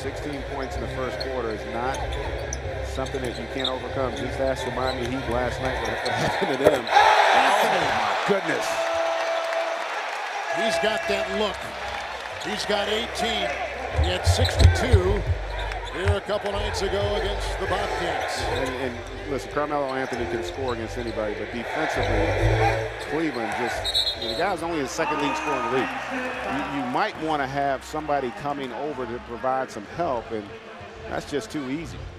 16 points in the first quarter is not something that you can't overcome. Just ask the Miami Heat last night what happened to them. Anthony, my goodness. He's got that look. He's got 18. He had 62 here a couple nights ago against the Bobcats. And listen, Carmelo Anthony can score against anybody, but defensively, Cleveland just, the guy's only his second league scorer in the league. You might want to have somebody coming over to provide some help, and that's just too easy.